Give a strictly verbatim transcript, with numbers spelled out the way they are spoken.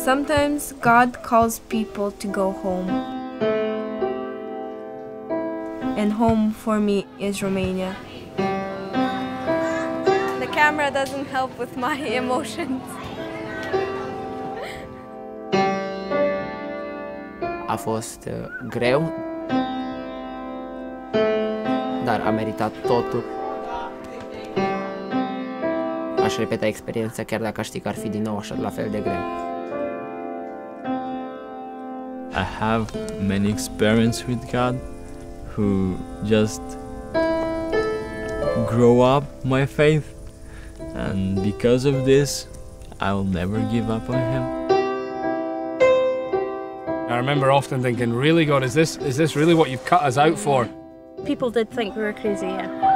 Sometimes God calls people to go home. And home for me is Romania. The camera doesn't help with my emotions. A fost uh, greu, dar a meritat totul. Aș repeta experiența chiar dacă aș ști că ar fi din nou așa la fel de greu. I have many experiments with God who just grow up my faith, and because of this I will never give up on him. I remember often thinking, really God, is this is this really what you've cut us out for? People did think we were crazy, yeah.